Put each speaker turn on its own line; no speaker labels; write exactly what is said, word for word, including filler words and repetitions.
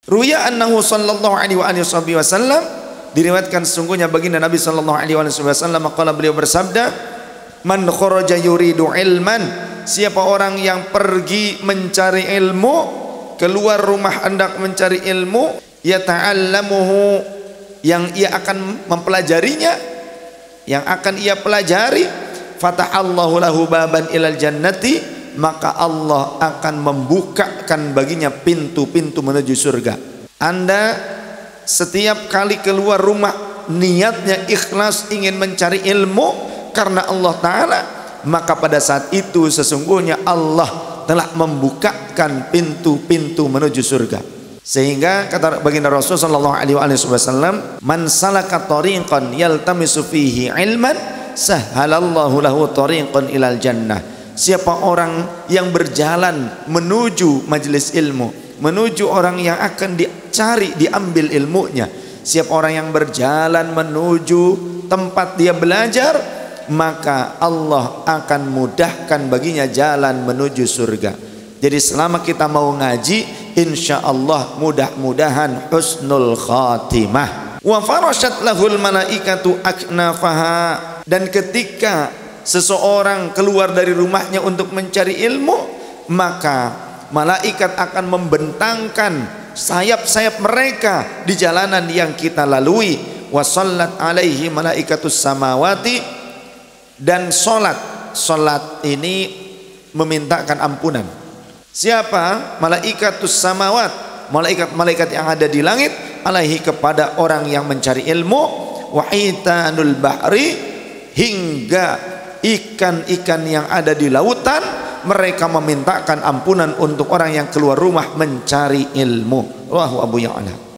Ruya annahu sallallahu alaihi wa alihi wasallam, diriwayatkan sesungguhnya baginda Nabi sallallahu alaihi wasallam qala, beliau bersabda, man kharaja yuridu ilman, siapa orang yang pergi mencari ilmu, keluar rumah hendak mencari ilmu, yata'allamuhu, yang ia akan mempelajarinya, yang akan ia pelajari, fatahallahu lahu baban ilal jannati, maka Allah akan membukakan baginya pintu-pintu menuju surga. Anda setiap kali keluar rumah niatnya ikhlas ingin mencari ilmu karena Allah Ta'ala, maka pada saat itu sesungguhnya Allah telah membukakan pintu-pintu menuju surga. Sehingga kata baginda Rasul sallallahu alaihi wasallam, man salaka tariqan yaltamisu fihi ilman sahhalallahu lahu tariqan ilal jannah. Siapa orang yang berjalan menuju majelis ilmu, menuju orang yang akan dicari, diambil ilmunya, siapa orang yang berjalan menuju tempat dia belajar, maka Allah akan mudahkan baginya jalan menuju surga. Jadi selama kita mau ngaji, insya Allah mudah-mudahan husnul khatimah. Wa farashat lahul malaikatu aknafaha, dan ketika seseorang keluar dari rumahnya untuk mencari ilmu, maka malaikat akan membentangkan sayap-sayap mereka di jalanan yang kita lalui. Wa sallat alaihi malaikatus samawati, dan solat, solat ini memintakan ampunan. Siapa? Malaikatus samawat, malaikat-malaikat yang ada di langit, alaihi, kepada orang yang mencari ilmu, wa hitanul bahri, hingga ikan-ikan yang ada di lautan, mereka memintakan ampunan untuk orang yang keluar rumah mencari ilmu. Rawahu Abu Ya'la.